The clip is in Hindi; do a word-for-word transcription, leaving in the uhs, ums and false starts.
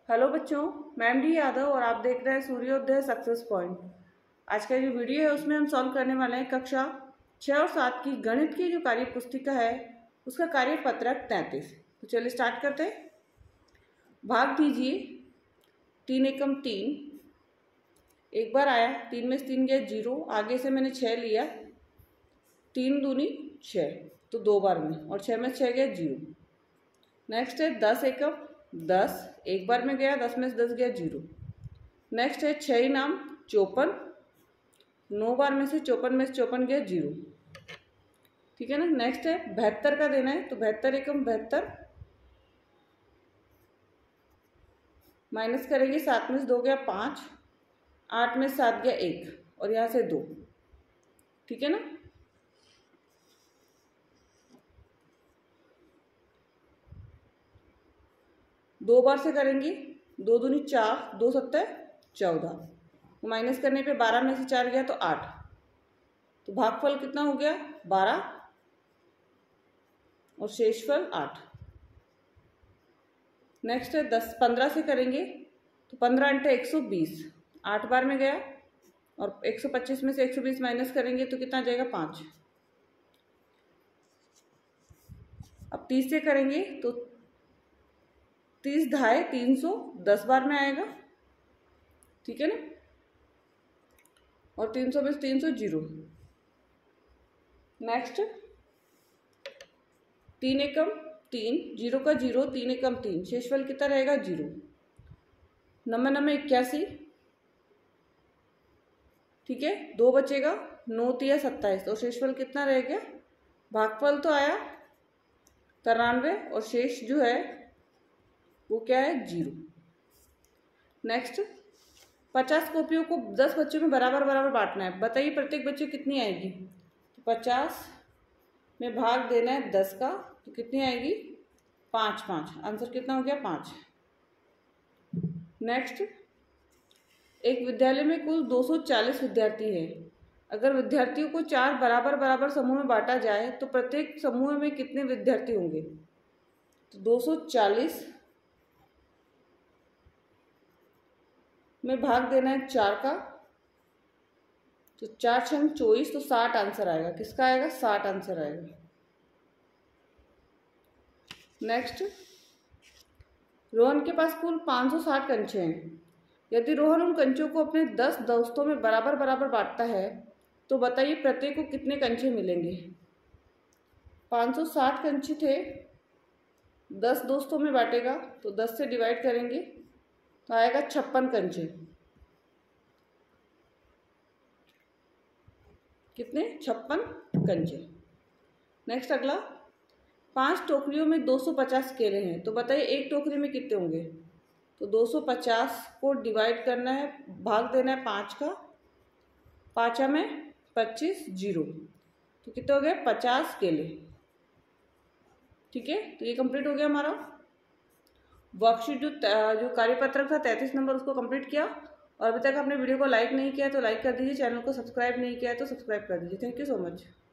हेलो बच्चों, मैं एम डी यादव और आप देख रहे हैं सूर्योदय सक्सेस पॉइंट। आज का जो वीडियो है उसमें हम सॉल्व करने वाले हैं कक्षा छः और सात की गणित की जो कार्य पुस्तिका है उसका कार्य पत्रक तैंतीस। तो चलिए स्टार्ट करते हैं। भाग दीजिए तीन एकम तीन, एक बार आया, तीन में से तीन गया जीरो, आगे से मैंने छः लिया, तीन दूनी छः तो दो बार में, और छः में छः गया जीरो। नेक्स्ट है दस एकम दस, एक बार में गया, दस में से दस गया जीरो। नेक्स्ट है छः इनाम चौपन, नौ बार में से चौपन में से चौपन गया जीरो। ठीक है ना। नेक्स्ट है बहत्तर का देना है, तो बहत्तर एकम बहत्तर, माइनस करेंगे, सात में से दो गया पाँच, आठ में से सात गया एक, और यहाँ से दो। ठीक है ना। दो बार से करेंगे, दो दूनी चार, दो सत्तर चौदह, माइनस करने पे बारह में से चार गया तो आठ, तो भागफल कितना हो गया बारह और शेषफल आठ। नेक्स्ट है दस पंद्रह से करेंगे, तो पंद्रह अंटे एक सौ बीस, आठ बार में गया, और एक सौ पच्चीस में से एक सौ बीस माइनस करेंगे तो कितना आ जाएगा पाँच। अब तीस से करेंगे तो तीस ढाई तीन सौ दस बार में आएगा। ठीक है ना। और तीन सौ में तीन सौ जीरो। नेक्स्ट तीन एकम तीन, जीरो का जीरो, तीन एकम तीन, शेषफल कितना रहेगा जीरो। नब्बे नब्बे इक्यासी। ठीक है, दो बचेगा, नौ तिया सत्ताईस, और शेषफल कितना रह गया, भागफल तो आया तिरानवे और शेष जो है वो क्या है जीरो। नेक्स्ट पचास कॉपियों को दस बच्चों में बराबर बराबर बांटना है, बताइए प्रत्येक बच्चे कितनी आएगी। तो पचास में भाग देना है दस का, तो कितनी आएगी पाँच पाँच, आंसर कितना हो गया पाँच। नेक्स्ट एक विद्यालय में कुल दो सौ चालीस विद्यार्थी है, अगर विद्यार्थियों को चार बराबर बराबर समूह में बांटा जाए तो प्रत्येक समूह में कितने विद्यार्थी होंगे। तो दो सौ चालीस में भाग देना है चार का, तो चार छंग चौबीस, तो साठ आंसर आएगा। किसका आएगा, साठ आंसर आएगा। नेक्स्ट रोहन के पास कुल पाँच सौ साठ कंचे हैं, यदि रोहन उन कंचों को अपने दस दोस्तों में बराबर बराबर बांटता है तो बताइए प्रत्येक को कितने कंचे मिलेंगे। पाँच सौ साठ कंचे थे, दस दोस्तों में बांटेगा तो दस से डिवाइड करेंगे तो आएगा छप्पन कंचे। कितने, छप्पन कंचे। नेक्स्ट अगला, पांच टोकरियों में दो सौ पचास केले हैं, तो बताइए एक टोकरी में कितने होंगे। तो दो सौ पचास को डिवाइड करना है, भाग देना है पाँच का, पाँचा में पच्चीस जीरो, तो कितने हो गए पचास केले। ठीक है, तो ये कंप्लीट हो गया हमारा वर्कशीट। जो जो कार्यपत्रक था तैंतीस नंबर, उसको कंप्लीट किया। और अभी तक आपने वीडियो को लाइक नहीं किया तो लाइक कर दीजिए, चैनल को सब्सक्राइब नहीं किया तो सब्सक्राइब कर दीजिए। Thank you so much.